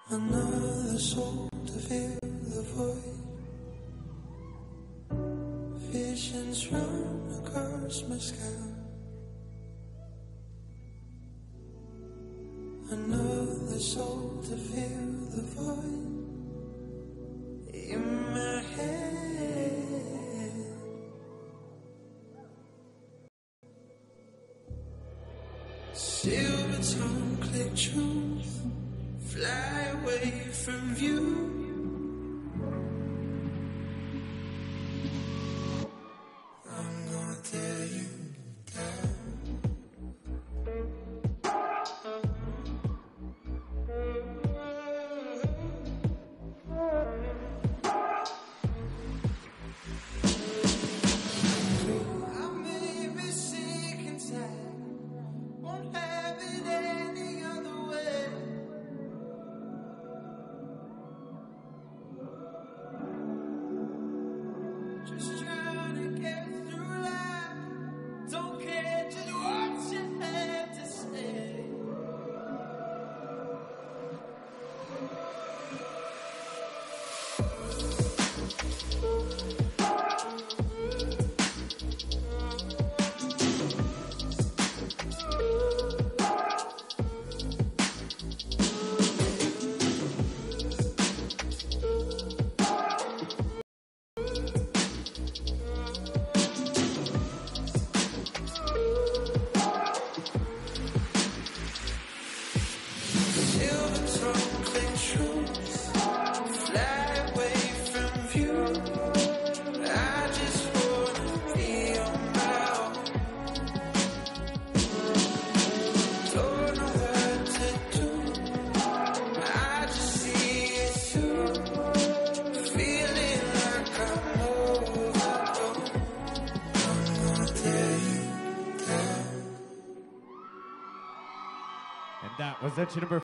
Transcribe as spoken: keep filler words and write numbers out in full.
Another soul to fill the void. Visions run across my sky. Another soul to fill the void in my head. Silver tongue click truth, fly away from view. I'm gonna tear you down. I may be sick and tired, won't have it any other way. Just trying to get through life, don't care just what you have to say. Silver tongue click truth, fly away from view. I just wanna be on my own. Don't know what to do, I just see it through. Feeling like I'm overgrown. I'm gonna tear you down. And that was entry number